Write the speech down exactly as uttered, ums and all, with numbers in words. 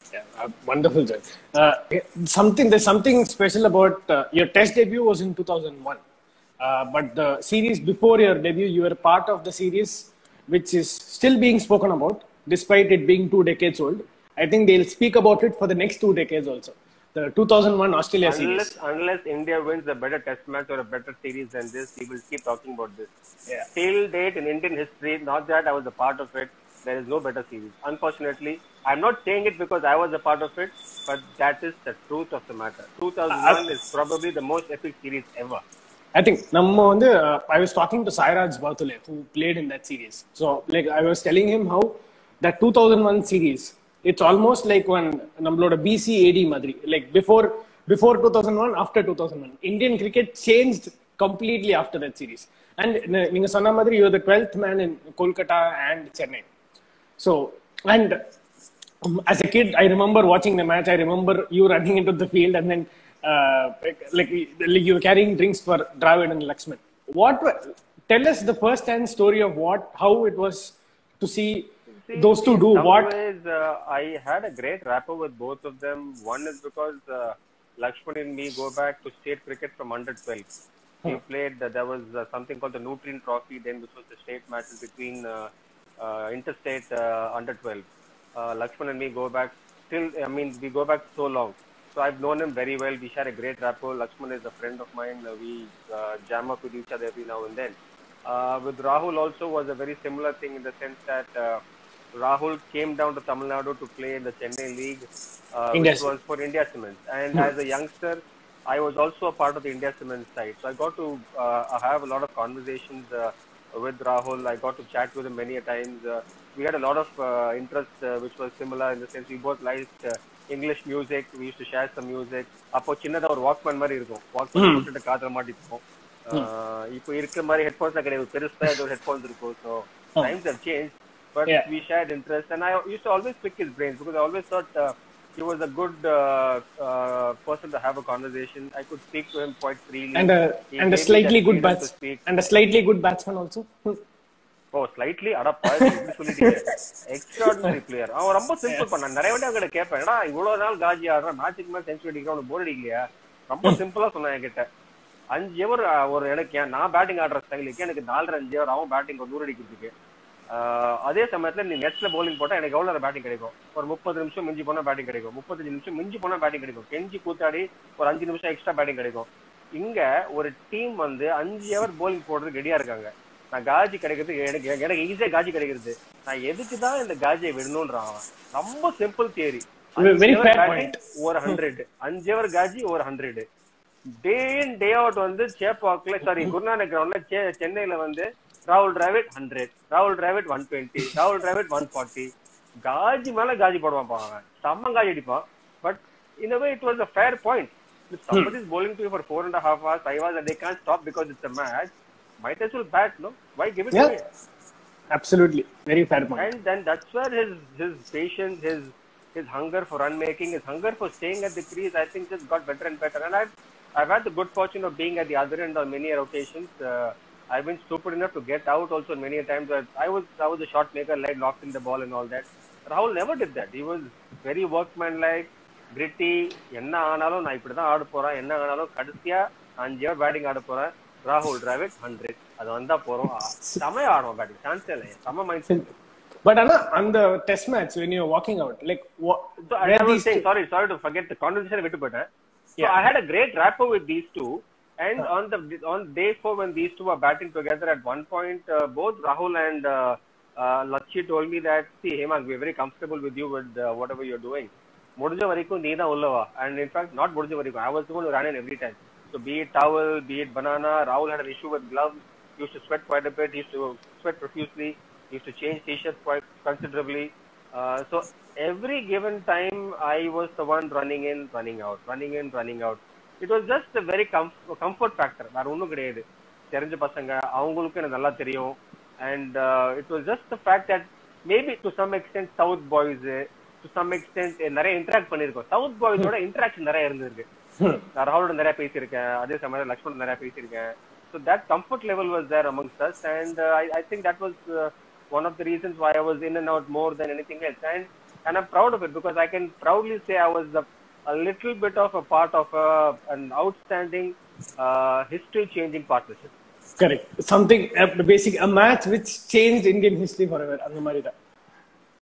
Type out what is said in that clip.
Yeah, uh, wonderful, sir. Uh, something there's something special about uh, your test debut was in two thousand one, uh, but the series before your debut, you were part of the series which is still being spoken about, despite it being two decades old. I think they'll speak about it for the next two decades also. The two thousand one Australia series. Unless unless India wins a better test match or a better series than this, we will keep talking about this. Yeah. Till date in Indian history, not that I was a part of it, there is no better series. Unfortunately, I'm not saying it because I was a part of it, but that is the truth of the matter. two thousand one Uh, is probably the most epic series ever. I think நம்ம வந்து uh, I was talking to Sairaj Bathule who played in that series. So like I was telling him how that two thousand one series, it's almost like when நம்மளோட B C A D மாதிரி, like before before two thousand one, after two thousand one, Indian cricket changed completely after that series. And நீங்க சொன்ன மாதிரி you were the twelfth man in Kolkata and Chennai. So and um, as a kid, I remember watching the match. I remember you running into the field and then uh, like, like you were carrying drinks for Dravid and Lakshman. What were, tell us the first hand story of what how it was to see, see those two do what. Ways, uh, I had a great rapport with both of them. One is because uh, Lakshman and me go back to state cricket from under twelve. We huh. played. Uh, there was uh, something called the Nutrien Trophy. Then this was the state matches between uh, uh, interstate uh, under twelve. Uh, Lakshman and me go back still, I mean, we go back so long. So I've known him very well. We share a great rapport. Lakshman is a friend of mine. Uh, we uh, jam up with each other every now and then. Uh, with Rahul also was a very similar thing in the sense that uh, Rahul came down to Tamil Nadu to play in the Chennai League, uh, which was for India Cements. And hmm. as a youngster, I was also a part of the India Cements side. So I got to uh, have a lot of conversations uh, with Rahul. I got to chat with him many a times. Uh, we had a lot of uh, interest uh, which was similar in the sense we both liked uh, English music. We used to share some music. அப்போ சின்னதா ஒரு Walkman மாதிரி இருக்கும், Walkman போட்டுட்டு காதுல மாட்டிப்போம். இப்போ இருக்கிற மாதிரி ஹெட்ஃபோன்ஸ் கிடையாது, பெருசா ஏதோ ஹெட்ஃபோன்ஸ் இருக்கும். So times have changed, but yeah. we shared interest, and I used to always pick his brains because I always thought uh, he was a good uh, uh, person to have a conversation. I could speak to him quite freely, and a, and a slightly good bats and a slightly good batsman also. Oh, slightly அடப்பா இப்படி சொல்லிட்டீங்க. Extraordinary player. அவன் ரொம்ப simple பண்ணான். நிறைய வாட்டி அவங்கிட்ட கேட்பேன், ஏன்னா இவ்வளவு நாள் காஜி ஆடுறான், மேட்சுக்கு மேலே செஞ்சுரி அடிக்கிறான், அவனுக்கு போர் அடிக்கலையா? ரொம்ப சிம்பிளா சொன்னான் என்கிட்ட. அஞ்சு ஓவர் ஒரு எனக்கு நான் பேட்டிங் ஆடுற ஸ்டைலுக்கு எனக்கு நாலரை அஞ்சு ஓவர் அவன் பேட்டிங் ஒரு நூறு அடிக்கிறதுக்கு. அதே சமயத்துல நீ நெட்ல பவுலிங் போட்டா எனக்கு எவ்வளவு பேட்டிங் கிடைக்கும்? ஒரு முப்பது நிமிஷம் மிஞ்சி போனா பேட்டிங் கிடைக்கும், முப்பத்தஞ்சு நிமிஷம் மிஞ்சி போனா பேட்டிங் கிடைக்கும், கெஞ்சி கூத்தாடி ஒரு அஞ்சு நிமிஷம் எக்ஸ்ட்ரா பேட்டிங் கிடைக்கும். இங்க ஒரு டீம் வந்து அஞ்சு ஓவர் பவுலிங் போடுறதுக்கு ரெடியா இருக்காங்க. நான் காஜி கிடைக்கிறது எனக்கு எனக்கு ஈஸியா காஜி கிடைக்கிறது. நான் எதுக்குதான் இந்த காஜியை விடணும்ன்றான். ரொம்ப சிம்பிள் தியரி. ஒரு ஹண்ட்ரட் அஞ்சு ஓவர் காஜி ஒரு ஹண்ட்ரட் டே இன் டே அவுட் வந்து சேப்பாக்ல சாரி குருநானக் கிரவுண்ட்ல சென்னையில வந்து ராகுல் டிராவிட் ஹண்ட்ரட், ராகுல் டிராவிட் ஒன் டுவெண்ட்டி, ராகுல் டிராவிட் ஒன் ஃபார்ட்டி. காஜி மேல காஜி போடுவான் அவன், செம்ம காஜி அடிப்பான். But in a way it was a fair point. If somebody is bowling to you for four and a half hours, five hours, and they can't stop because it's a match, might as well bat, no? Why give it yeah. away? Absolutely, very fair point. And then that's where his his patience, his his hunger for run making, his hunger for staying at the crease, I think just got better and better. And I've I've had the good fortune of being at the other end on many occasions. Uh, I've been stupid enough to get out also many times. I was I was a shot maker, like lofting the ball and all that. Rahul never did that. He was very workmanlike, gritty. என்ன ஆனாலும் நான் இப்படி தான் ஆட போறேன், என்ன ஆனாலும் கடைசியா அஞ்சு ஓவர் பேட்டிங் ஆட போறேன். ராகுல் டிராவிட் ஹண்ட்ரட், அது வந்தா போறோம், செமையா ஆடுவோம் பேட்டிங், சான்ஸே இல்லை, செம mind set. But Anna, on the test match when you were walking out, like what? So I was saying, sorry, sorry to forget the conversation விட்டு போயிட்டேன். So yeah. I had a great rapport with these two, and huh. on the on day four when these two were batting together, at one point uh, both Rahul and uh, uh, Lakshya told me that, see Hemang, we are very comfortable with you with uh, whatever you're doing. முடிஞ்ச வரைக்கும் நீ தான் உள்ளவா. And in fact, not முடிஞ்ச வரைக்கும், I was the one who ran in every time. So be it towel, be it banana. Rahul had an issue with gloves. He used to sweat quite a bit. He used to sweat profusely. He used to change t-shirts quite considerably. Uh, so every given time, I was the one running in, running out, running in, running out. It was just a very comf- comfort factor. வேற ஒன்றும் கிடையாது. தெரிஞ்ச பசங்க, அவங்களுக்கு எனக்கு நல்லா தெரியும். And uh, it was just the fact that maybe to some extent South boys, to some extent நிறைய இன்டராக்ட் பண்ணிருக்கோம். South boys-ஓட இன்டராக்ஷன் நிறைய இருந்திருக்கு. நான் ராகுலோட நிறைய பேசியிருக்கேன், அதே சமயம் லக்ஷ்மண் நிறைய பேசியிருக்கேன். So that comfort level was there amongst us, and uh, I, I think that was uh, one of the reasons why I was in and out more than anything else. And and I'm proud of it because I can proudly say I was a, a little bit of a part of a, an outstanding uh, history-changing partnership. Correct. Something, a basic, a match which changed Indian history forever. அந்த மாதிரி தான்.